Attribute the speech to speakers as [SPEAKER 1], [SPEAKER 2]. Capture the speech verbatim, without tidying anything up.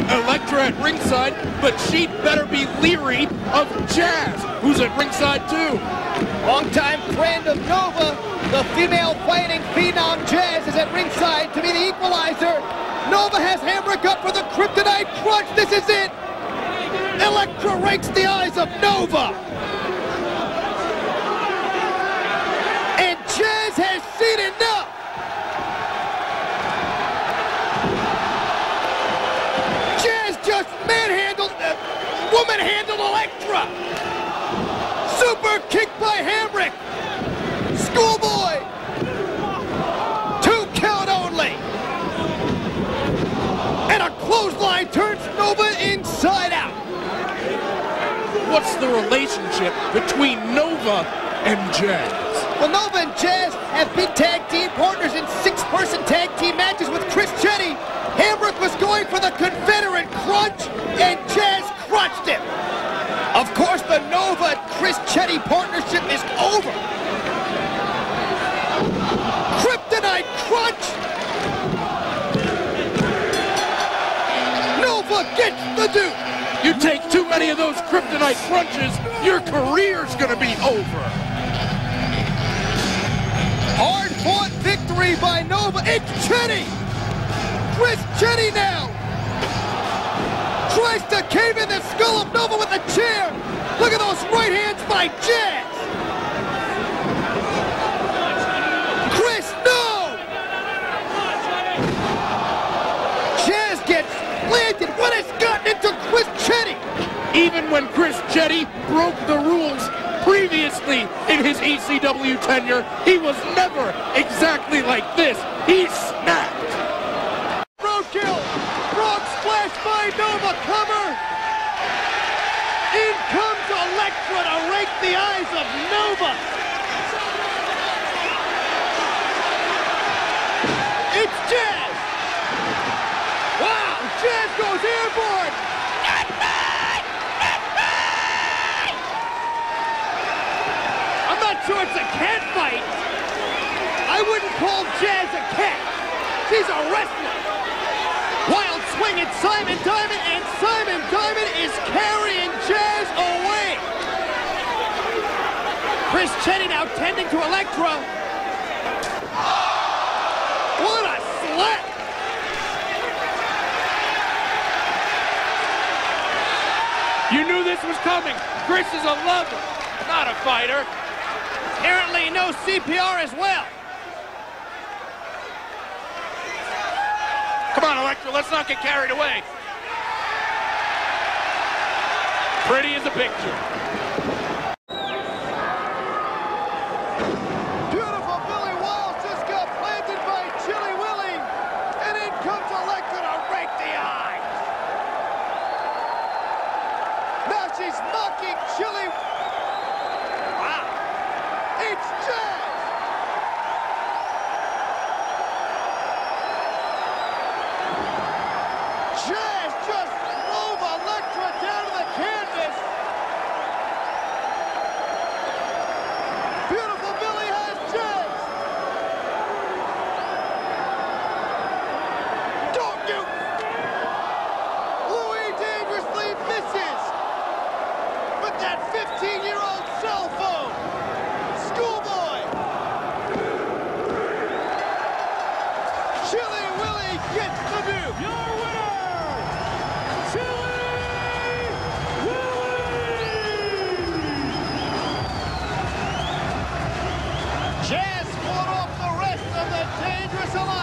[SPEAKER 1] Elektra at ringside, but she'd better be leery of Jazz, who's at ringside too.
[SPEAKER 2] Longtime friend of Nova, the female fighting phenom Jazz is at ringside to be the equalizer. Nova has Hamrick up for the Kryptonite Crunch. This is it. Elektra rakes the eyes of Nova. And Jazz has seen enough. Jazz just manhandled, uh, woman-handled Elektra. Super kick by Hamrick. Schoolboy. Two count only. And a clothesline turns Nova inside out.
[SPEAKER 1] What's the relationship between Nova and Jazz?
[SPEAKER 2] Well, Nova and Jazz have been tag team partners in six-person tag team matches with Chris Chetty. Hamrick was going for the Confederate Crunch, and Jazz crushed him. Of course, the Nova-Chris Chetty partnership is over. Kryptonite Crunch. Nova gets the dupe.
[SPEAKER 1] You take too many of those Kryptonite Crunches, your career's gonna be over.
[SPEAKER 2] Hard-fought victory by Nova. It's Chetty. Chris Chetty now tries to cave in the skull of Nova with a chair. Look at those right hands by Jazz. Chris, no! Jazz gets planted. What has gotten into Chris Chetty?
[SPEAKER 1] Even when Chris Chetty broke the rules previously in his E C W tenure, he was never exactly like this. He snapped.
[SPEAKER 2] Roadkill. Frog splash by Nova. Cover. In comes Elektra to rake the eyes of Nova. It's Jazz. Wow, Jazz goes airborne. I'm not sure it's a cat fight. I wouldn't call Jazz a cat. She's a wrestler. Wild swing at Simon Diamond, and Simon Diamond is carrying Jazz away. Chris Chetty now tending to Elektra. What a slap!
[SPEAKER 1] You knew this was coming. Chris is a lover, not a fighter.
[SPEAKER 2] Apparently no C P R as well.
[SPEAKER 1] Come on, Elektra, let's not get carried away. Pretty as a picture.
[SPEAKER 2] Beautiful Billy Wild just got planted by Chilly Willy. And in comes Elektra to rake the eye. Now she's mocking Chilly. Wow. It's Jazz. Jazz just drove Elektra down to the canvas. Beautiful Billy has Jazz. Don't you? Louis dangerously misses. But that fifteen-year-old cell phone. Schoolboy. Chilly Willy gets the dupe. Your winner, Chilly Willy. Jazz fought off the rest of the Dangerous Alliance.